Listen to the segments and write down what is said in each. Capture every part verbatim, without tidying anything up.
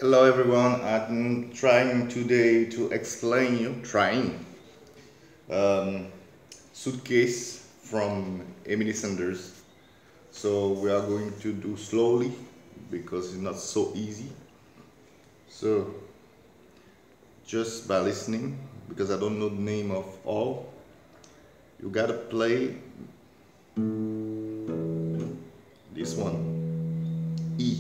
Hello everyone, I'm trying today to explain you, trying, um, Suitcase from Emily Sanders. So we are going to do slowly because it's not so easy. So just by listening, because I don't know the name of all, you gotta play this one, E.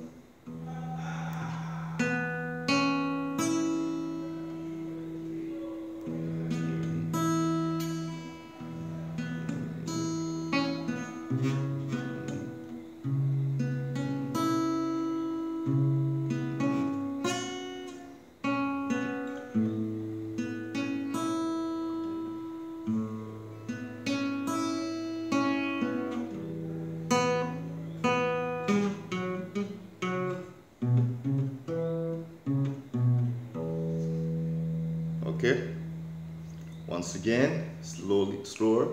Okay, once again, slowly, slower.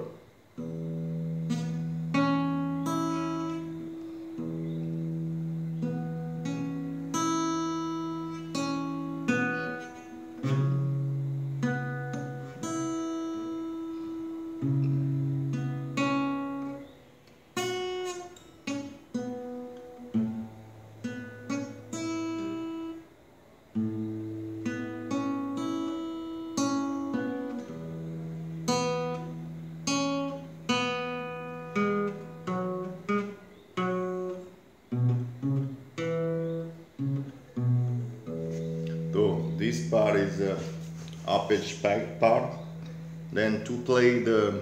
So this part is the arpeggi part. Then to play the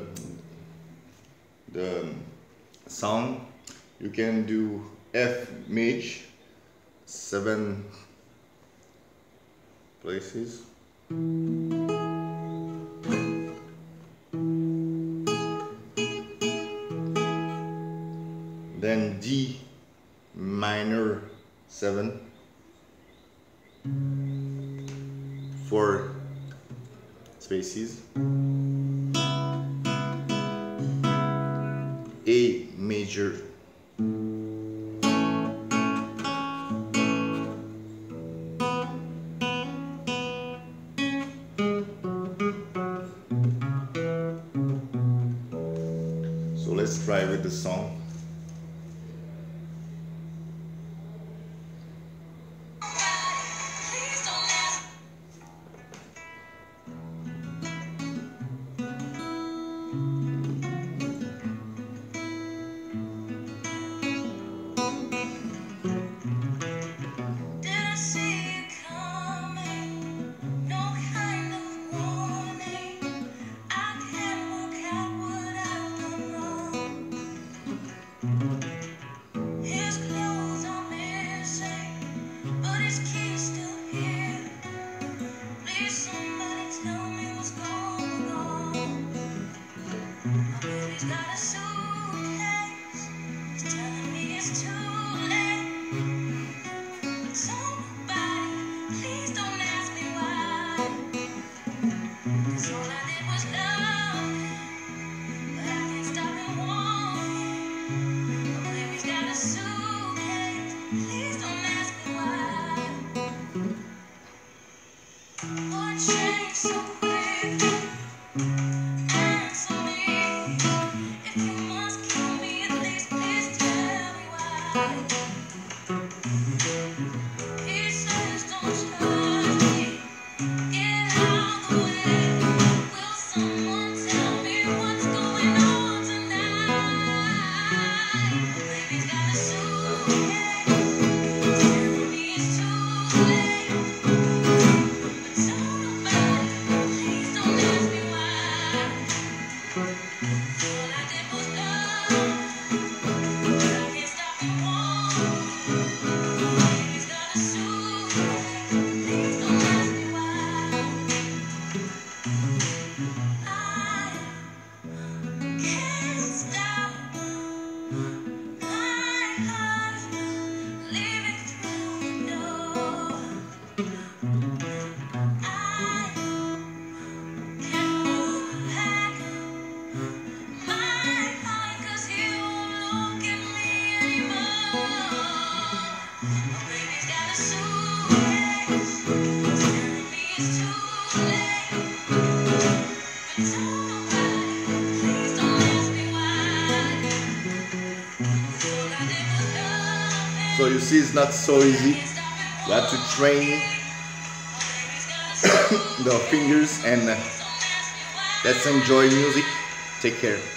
the sound, you can do F major, seven places. Then D minor seven, four spaces. A major, so let's try with the song. So you see, it's not so easy. You have to train the fingers, and uh, let's enjoy music. Take care.